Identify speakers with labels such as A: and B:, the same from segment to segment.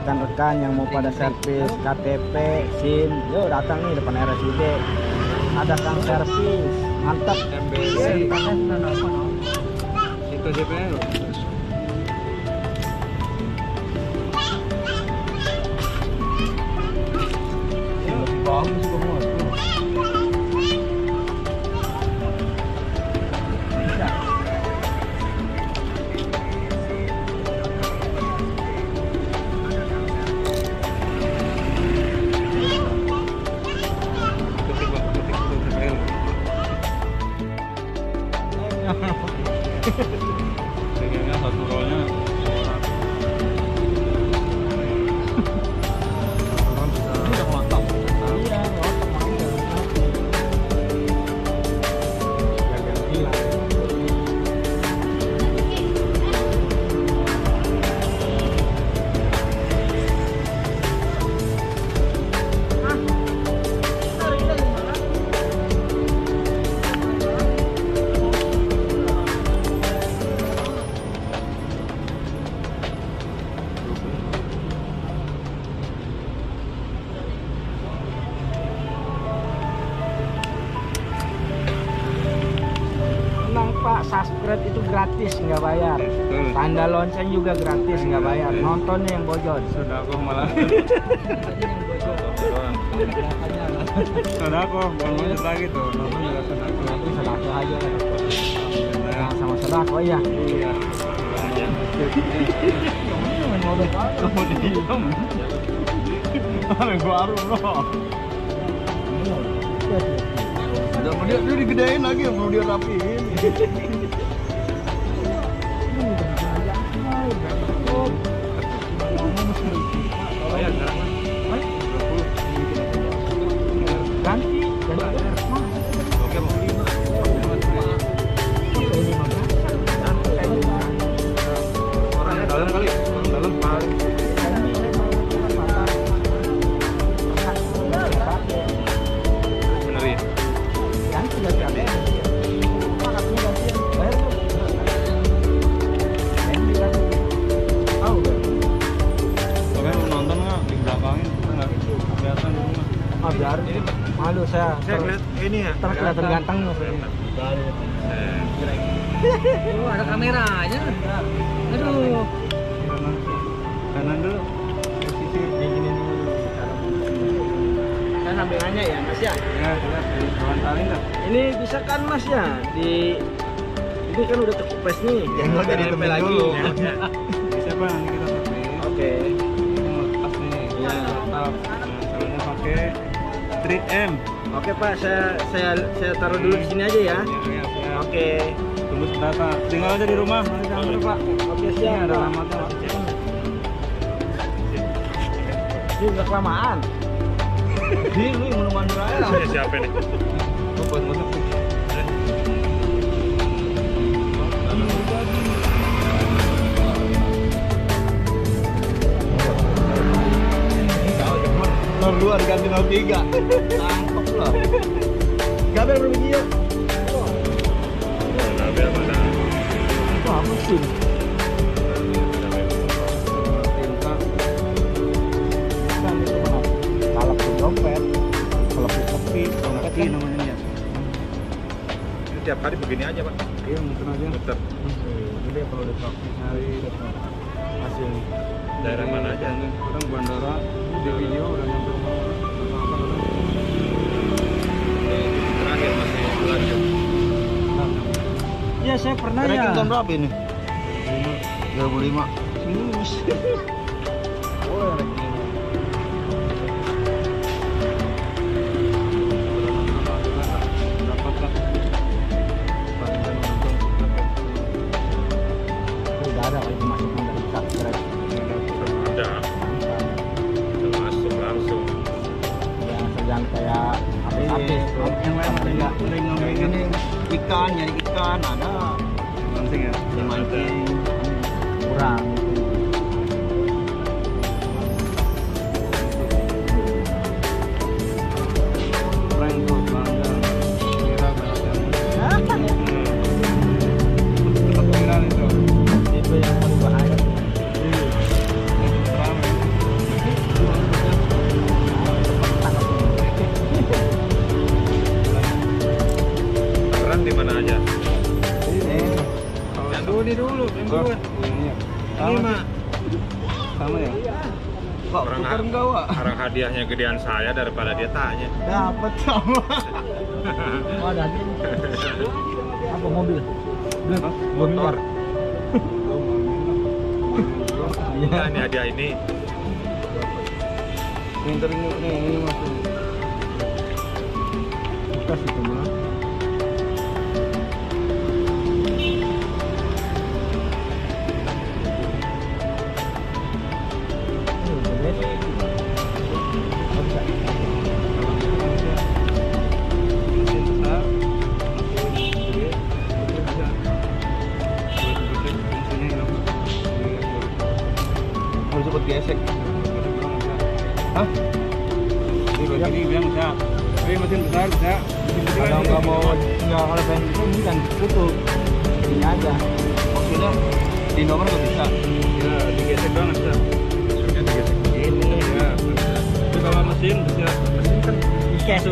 A: rekan-rekan yang mau pada servis KTP, SIM, yuk datang nih depan RSUD. Ada Kang servis, mantap.
B: MBC. Itu JPL. Bagus semua. Segini satu rolnya udah mantap.
A: Iya, Pak, subscribe itu gratis, nggak bayar.
B: Betul.
A: Tanda lonceng juga gratis, nggak bayar. Nontonnya yang bojol.
B: Sudah aku malah. Sudah aku bukan lanjut lagi tuh. Nonton juga sudah aku.
A: Nanti sedako aja. Nah, sama sedako ya.
B: Iya. Kamu diam. Ada baru bro. Udah dia digedein lagi, perlu dia rapiin.
A: Ganti,
B: Orangnya dalam kali, dalam paling. Bener ya?
A: ganti ada.
B: Kalian mau nonton nggak di belakangin? Kita nggak kelihatan di rumah.
A: Ah, biarin. Malu saya.
B: Lihat ini ya.
A: Terus kelihatan ganteng maksudnya.
C: Ada kameranya. Aduh.
B: Kanan dulu. Posisi
A: Ini saya sambil nanya ya Mas ya.
B: ya, lihat di kawan tali nggak?
A: Ini bisa kan Mas ya ini kan udah terkepres nih.
B: Jangan
A: Jangan ditempel lagi.
B: Bisa pak, nanti kita pakai.
A: Oke.
B: Lepas nih.
A: Ya.
B: Tetap. Nah, caranya pakai 3M.
A: Oke Pak, saya taruh dulu di sini aja ya.
B: Ya, ya.
A: Oke.
B: Tunggu sebentar pak. Tinggal aja di rumah. Nanti sampai pak.
A: Oke
B: Ini
A: siap.
B: ada
A: Pak.
B: alamatnya pak.
A: Ini udah kelamaan.
B: Ini mau mandir aja.
D: Siapa nih?
B: Oh, buat masuk. Nomor 2 diganti 03. Tangkap lah.
A: Gaber berbiji yuk.
D: Gabriel mana?
A: Itu apa sih? Kan itu mana? Kalau ke dompet, kalau ke kopi, dompet kan
B: namanya ya.
D: Ini tiap hari begini aja pak.
B: Iya, mungkin aja.
D: Muter.
B: Jadi kalau di praktis hari hasil
D: Daerah mana aja?
B: Kadang bandara di video udah nyampe rumah.
D: Terakhir masih lanjut.
A: Iya, saya pernah ya.
B: Tahun berapa ini? 2005.
A: Oh, udah ada kalau dimasukkan dari subscribe.
D: Ada. Masuk langsung.
A: Jangan kayak habis-habis.
B: Yang lain ada nggak? Udah ngomongin ini ikan, nyari ikan ada. Mancing ya? Di mancing.
A: Kurang.
B: Prank tuh, bangga. Kira viral itu.
A: Itu yang paling bahaya.
B: Itu rame. Ini mah sama ya? Pak,
D: Orang
B: tukar enggak, Wak?
D: Orang hadiahnya gedean saya daripada dia tanya.
B: Dapat sama.
C: Oh, ada aja. Apa mobil?
D: Motor.
B: Iya.
D: Ini hadiah ini.
B: Ini masuk.
A: Bekas itu mah.
B: Harus sempat gesek. Hah? Ini bilang bisa. Tapi mesin besar bisa.
A: Kalau nggak mau nggak kalau pengen itu kan tutup ini aja.
B: Maksudnya di nomor nggak bisa.
D: Ya, digesek banget bisa. Maksudnya digesek ini ya. Tapi kalau mesin bisa. Mesin kan
A: Cash.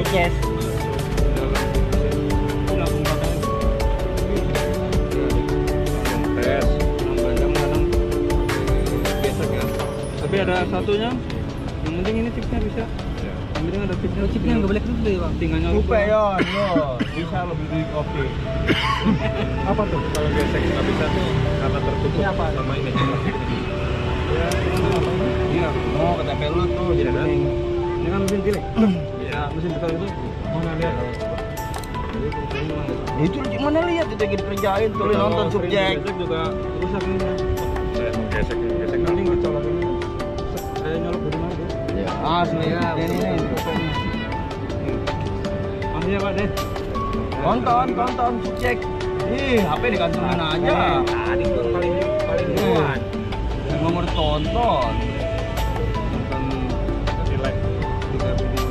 B: Langsung pakai.
D: tes.
B: Kadang-kadang gesek ya. Tapi ada satunya. Yang penting ini chipnya bisa.
D: Ya.
B: Yang penting ada chipnya.
C: Chipnya nggak boleh dulu ya, Bang.
B: Tinggal nyolok.
A: Lupa ya, bisa lebih di kopi.
D: Apa tuh? Kalau gesek nggak bisa tuh karena tertutup
A: Ini apa?
D: sama ini.
B: Ya, iya. Oh, KTP lu tuh jadi
D: Iya, kan?
B: kuning. Ini kan mesin cilik.
D: Iya.
B: Mesin besar itu.
D: Mana lihat?
B: Itu gimana lihat itu lagi dikerjain tuh lu
D: Kalau
B: nonton
D: sering
B: subjek.
D: digesek juga rusak ini. Saya mau gesek
B: Mending
D: apa?
B: dicolok ini. Saya nyolok dari mana?
A: Ya.
B: Asli ya. Ini. Makasih ya Pak deh. Tonton subjek. Ih, HP dikantongin aja.
D: Tadi tuh paling duluan.
B: Nomor tonton. Nonton
D: Tadi like 3 video.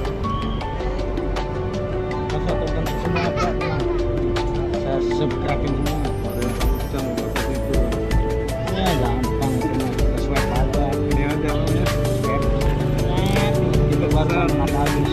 A: Masa tonton semua apa? Saya subscribe semua.
B: jam berapa itu?
A: Ya gampang cuma kita swipe aja.
B: Ini aja ya.
A: Swipe. Itu baru nggak habis.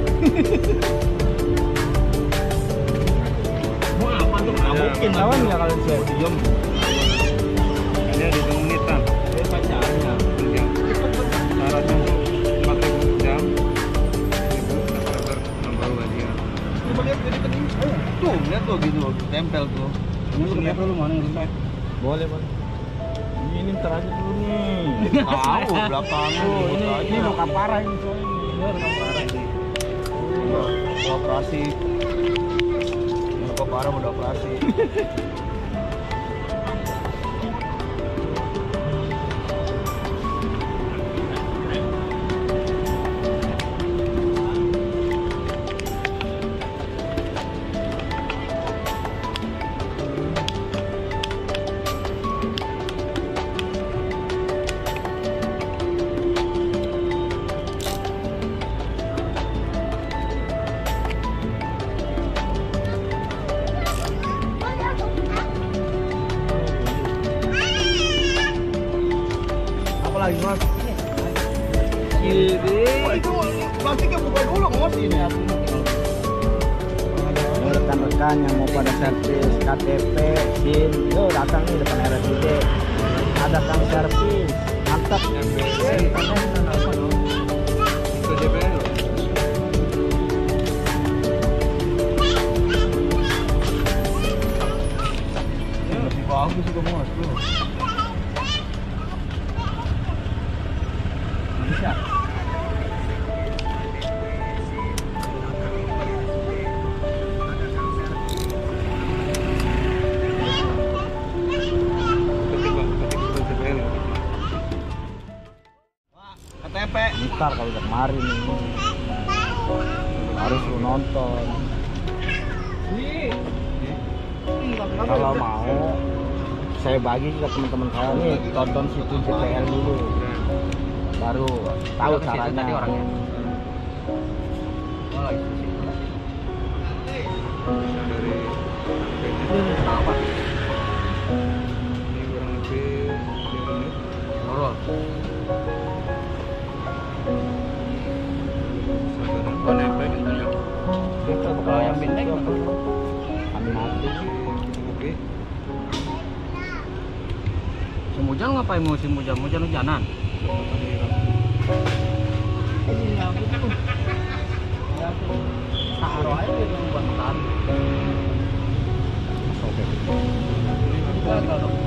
B: Mau apa tuh? Nggak mungkin
A: Lawan nggak kalau swipe?
B: Diam. Hanya di menitan.
A: Dia pacarnya.
B: Jam. Syaratnya tuh 4.000 jam. Itu server nambah lagi ya. Coba lihat jadi tadi. Tuh, lihat tuh gitu, tempel tuh. Ini kenapa lu mana yang rusak?
A: Boleh. Ini ntar aja dulu nih.
B: Tahu belakang lu.
A: Ini lo kapara ini soalnya.
B: Bener kapara sih. Udah operasi. Kapara udah operasi.
A: Apa lagi mas?
B: Wah, itu plastiknya buka dulu mas ini.
A: Rekan-rekan yang mau pada servis KTP, SIM, yuk datang nih depan RSUD. Ada kang servis, mantap.
B: Lebih bagus juga mas tuh.
A: Bisa.
B: KTP.
A: Ntar kalau udah kemarin ini harus lu nonton. Kalau mau saya bagi ke teman-teman saya nih, tonton situ JPL dulu, baru tahu
C: Ke situ
A: caranya.
C: tadi orangnya.
B: Oh, itu sih.
C: Ini kenapa?
B: Ini kurang lebih 3 menit.
C: Nurul.
A: Kalau yang bintang kami mati.
B: Oke.
C: Semuja Sekarang ngapain musim hujan-hujanan? Ini aku tuh. Ya tuh. Taruh aja gitu buat taruh.
A: Sobek.
C: Gagal dong.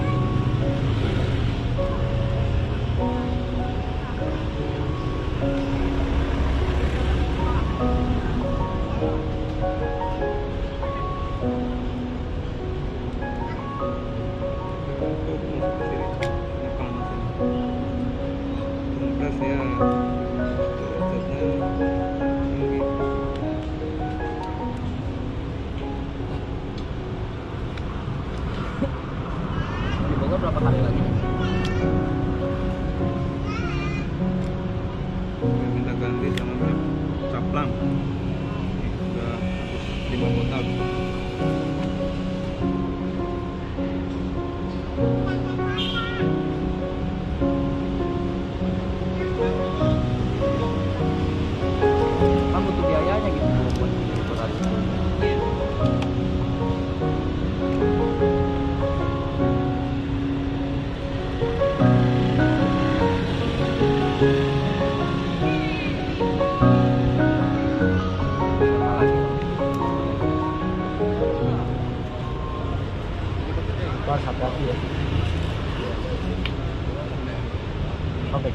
C: Di Bogor berapa kali lagi nih?
D: Minta ganti sama caplang. Sudah habis 5 botol.
C: Kan butuh biayanya gitu buat berat.
A: Itu harus hati-hati ya. Sobek.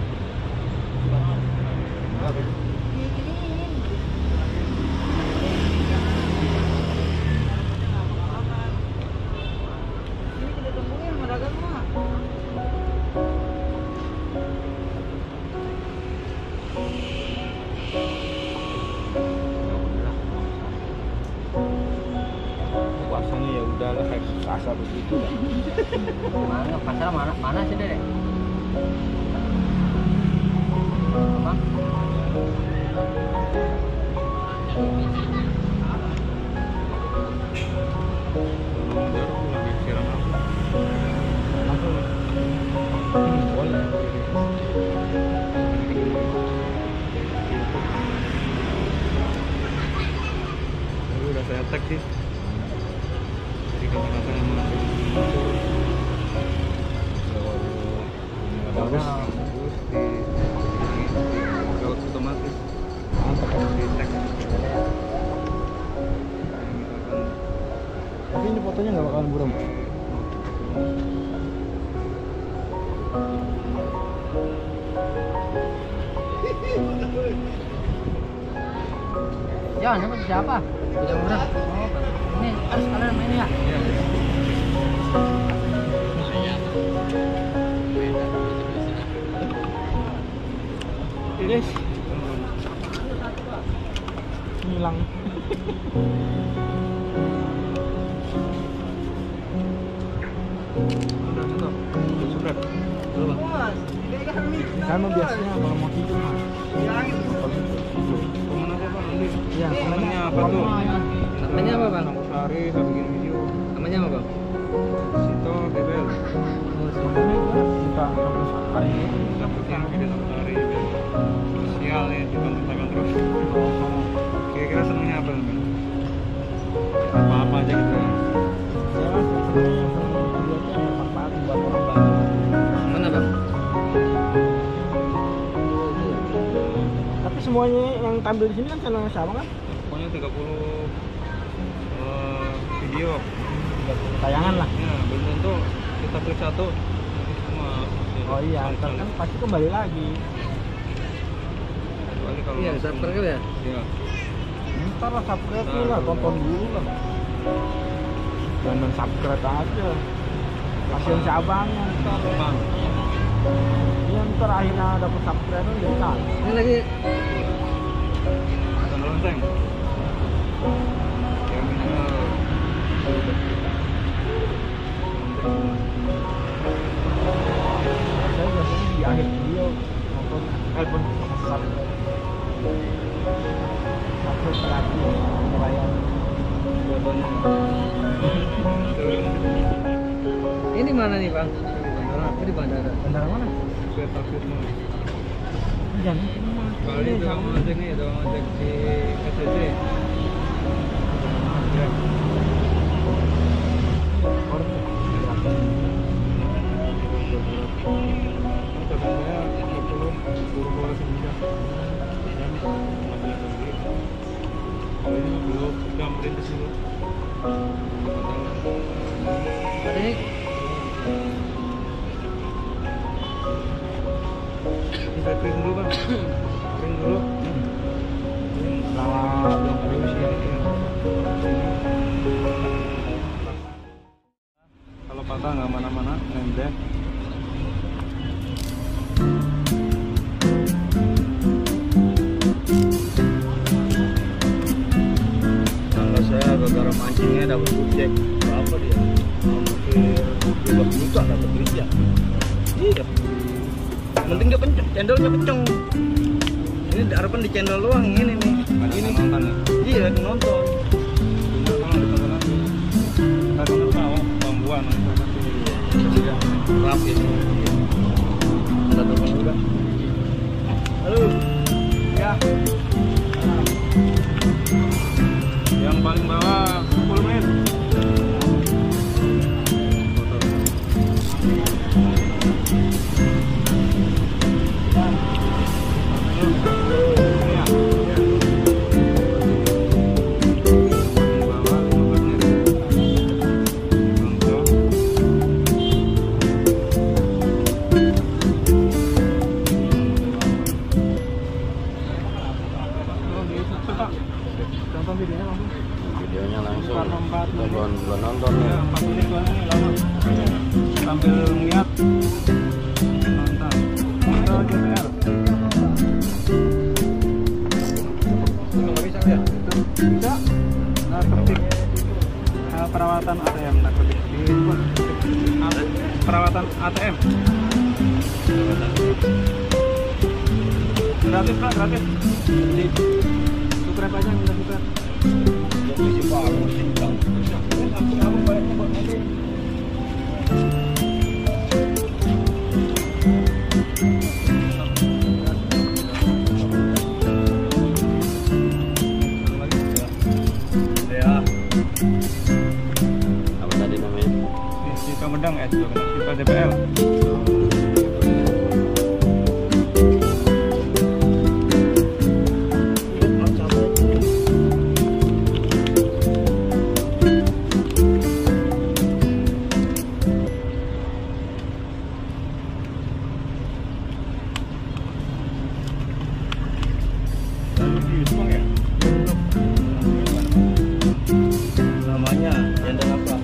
A: Puasanya ya udahlah kayak puasa begitu lah.
C: Mana pasar mana sih Dek? Apa?
D: Lagi siram apa?
A: Langsung boleh.
D: Tapi udah saya tag sih. Jadi kata-kata yang mau bagus di laut otomatis di tag.
A: Tapi ini fotonya nggak bakalan buram.
C: Ya, ini siapa? Tidak murah. Oh, ini harus kalian main ya.
D: Iya.
A: Guys, hilang.
D: Udah tutup. Subscribe.
C: Belum.
A: Kan biasanya kalau mau tidur mah.
D: Komen aja Bang nanti.
A: Iya,
D: Namanya apa tuh?
C: Namanya apa, Bang?
D: Aku sehari saya bikin video.
C: Namanya apa, Bang?
D: Sito Gebel.
A: Sebenarnya gue minta terus hari ini.
D: Kita bikin video satu hari biar sosial ya, ditonton terus. Kira-kira senangnya apa Bang? Apa-apa aja gitu.
A: Saya lah sebenarnya videonya bermanfaat buat orang banyak.
C: Mana, Bang?
A: Tapi semuanya yang tampil di sini kan channelnya sama kan?
D: Pokoknya 30 video.
A: 30 tayangan lah.
D: Ya, belum tentu kita klik satu nanti semua.
A: Oh iya, ntar kan pasti kembali lagi.
D: Kecuali kalau
C: Iya,
D: langsung-
C: subscribe ya.
D: Iya.
A: Ntar lah subscribe dulu lah, tonton dulu lah. Jangan subscribe aja. Kasihan si abangnya ntar.
D: Bang,
A: Iya ntar akhirnya dapet subscribe jadi kan.
C: Ini lagi
D: tanda lonceng. Ya minimal.
A: Saya biasanya di akhir video nonton telepon subscribe. Subscribe lagi pembayaran.
C: ini mana nih, Bang? Bandara. Apa di bandara?
A: Bandara mana?
D: Saya takut mau.
A: Jangan.
D: Kali itu kamu ojek nih, ada ojek di SCC.
A: Orang
D: udah merintis dulu.
C: Adik.
D: Kita kering dulu bang. Kering dulu.
A: Nah,
D: Belum kering sih ini. Kalau patah nggak mana-mana, nendeh.
A: tangga saya gara-gara mancingnya dapat gojek berapa dia? Hampir 12 juta dapat duitnya. Iya. Yang penting dia pencet, cendolnya kenceng. Ini harapan di channel doang ini nih.
D: Ini nonton ya.
A: Iya, nonton.
D: Bener kalau ditonton lagi. Kita nonton tahu bambuan.
A: Iya. Rapi. Kita telepon juga. Halo.
D: Ya. Yang paling bawah 10 menit. Tonton videonya langsung.
A: Videonya langsung.
D: Karena 4 menit.
A: Belum nonton nih.
D: Ya, 4 menit doang ini lama. Sambil ngeliat. Mantap. Mantap aja PR. Itu nggak bisa ya? Bisa. Nah, ketik perawatan ATM. Nah, ketik di perawatan ATM. Gratis pak, gratis. Di subscribe aja, minta subscribe.
A: Apa tadi namanya?
D: Di Kamedang Sipa DPL.
A: Namanya channel apa?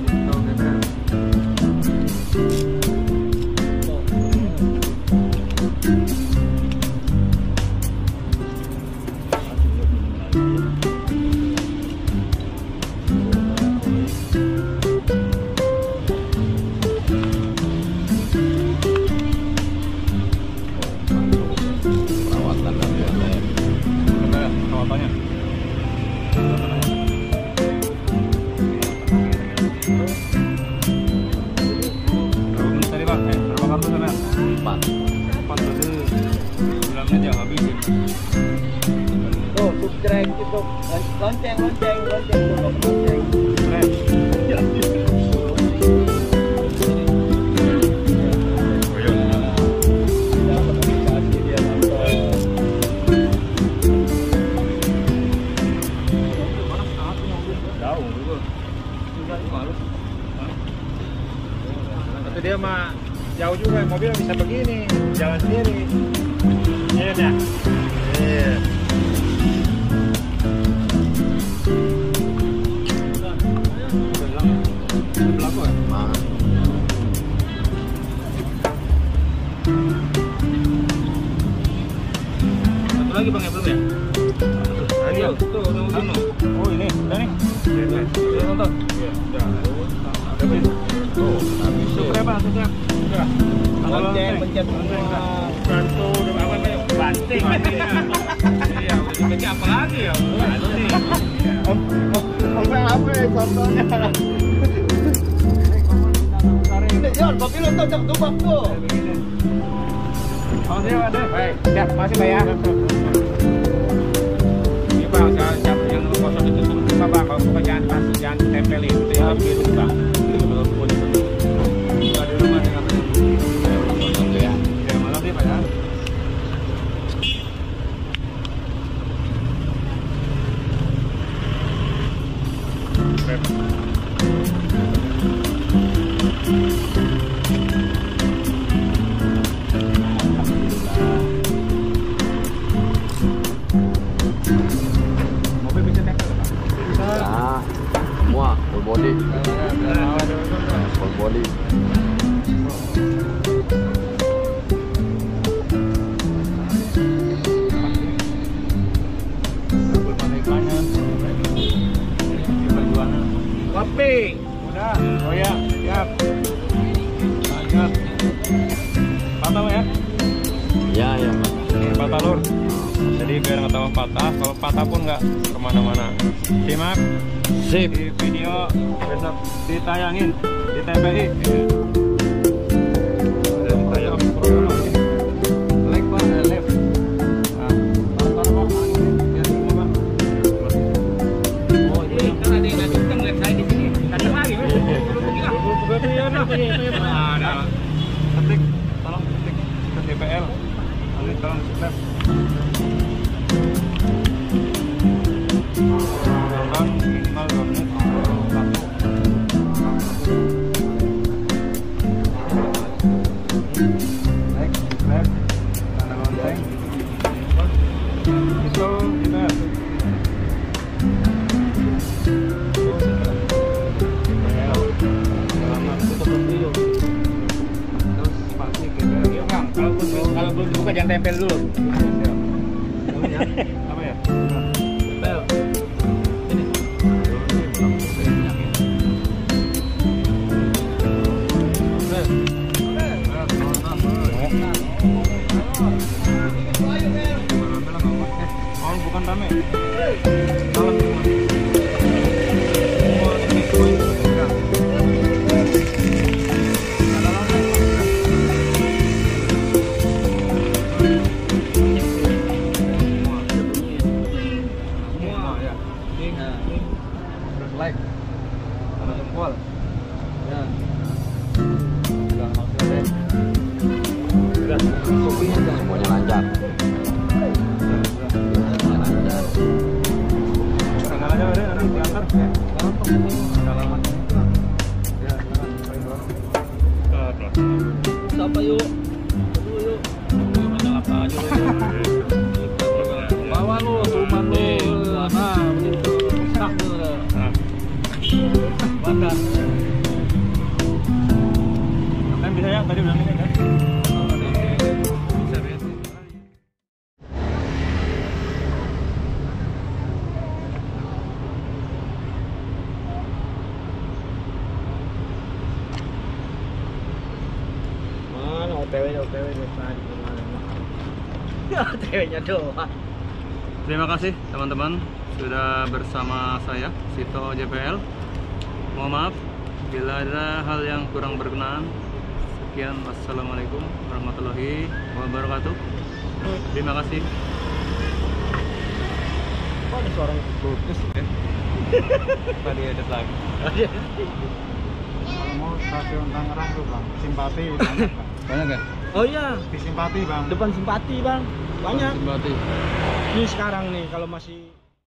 A: Perawatan dari ATM.
D: Ada ya perawatannya. Berapa menit tadi pak? Berapa kartu sampean? 4 berarti 9 menit ya habis.
A: Tuh, subscribe itu lonceng.
D: Keren. Tapi dia mah jauh juga, mobil bisa begini, jalan sendiri. Iya ya. Iya. Berlaku ya? Satu lagi bang ya belum ya? Lagi ya? Tuh, nonton. Oh ini, udah nih. Udah nonton. Iya, udah.
A: Tuh, habis
D: Subscribe bang, subscribe. Udah.
A: lonceng, pencet
D: Bantu, udah apa banting. Iya, udah dipencet apa lagi ya? Banting.
A: Sampai apa ya contohnya? Yon, kopi lo tuh tubak tuh.
D: Oh, dia ada. Baik, siap, masih Pak ya. Ini Bang, siap yang kosong itu suruh buka Bang, kalau buka jangan tempelin itu ya, biru Bang. Itu belum boleh. Buka di rumah dengan ya. Ya, malam dia Pak ya. rata lur. Jadi biar nggak tambah patah. Kalau patah pun nggak kemana-mana. Simak
A: Sip.
D: di video besok ditayangin di TPI. Ada ditayang program ini. Like pak, left. Nah, tonton pak, biar semua pak.
C: Oh, ini kan ada yang ngatur kan lihat saya di sini. Kacang lagi.
D: Ada. Ketik, tolong ketik ke DPL. Nanti tolong subscribe. Tonton minimal 2 menit. Like, subscribe, tanda lonceng. Itu DPL.
C: Kalau belum dibuka jangan tempel dulu.
D: Apa ya?
C: Tempel. Ini.
D: Oh, bukan rame. Like, tanda jempol.
C: Ya.
D: Udah maksudnya deh.
A: Udah, semuanya lancar. Lancar.
D: Tanggal aja udah nanti diantar ya. Dalaman. Ya, silakan paling bawah.
C: Siapa yuk? Aduh yuk.
D: Apa aja
C: Bawa lu, suman lu. Nah, begitu. Tak lu. Bandar.
D: Kan bisa ya tadi bilang ini kan. Bisa biasa.
C: Mana OTW-nya tadi kemana? OTW-nya doang.
D: Terima kasih teman-teman sudah bersama saya Sito JPL. Mohon maaf bila ada hal yang kurang berkenan. Sekian, wassalamualaikum warahmatullahi wabarakatuh. Terima kasih.
C: Kok ada suara
D: Bagus ya. Tadi ada lagi.
B: Kalau mau stasiun Tangerang tuh bang, simpati banyak bang.
D: Banyak ya?
C: Oh iya,
B: Di simpati bang.
C: depan simpati bang, banyak.
D: Simpati.
C: Ini sekarang nih kalau masih